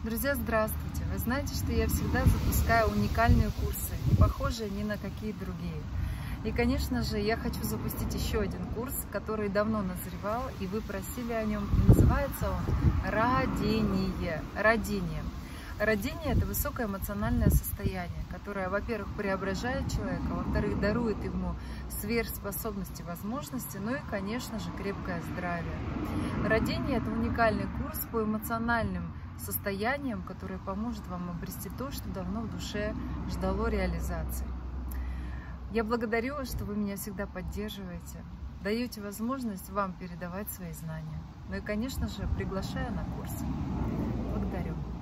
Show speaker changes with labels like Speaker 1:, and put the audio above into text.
Speaker 1: Друзья, здравствуйте! Вы знаете, что я всегда запускаю уникальные курсы, не похожие ни на какие другие. И, конечно же, я хочу запустить еще один курс, который давно назревал, и вы просили о нем. И называется он «Родение». Родение – это высокое эмоциональное состояние, которое, во-первых, преображает человека, во-вторых, дарует ему сверхспособности, возможности, ну и, конечно же, крепкое здравие. Родение – это уникальный курс по эмоциональным состояниям, который поможет вам обрести то, что давно в душе ждало реализации. Я благодарю вас, что вы меня всегда поддерживаете, даете возможность вам передавать свои знания. Ну и, конечно же, приглашаю на курс. Благодарю.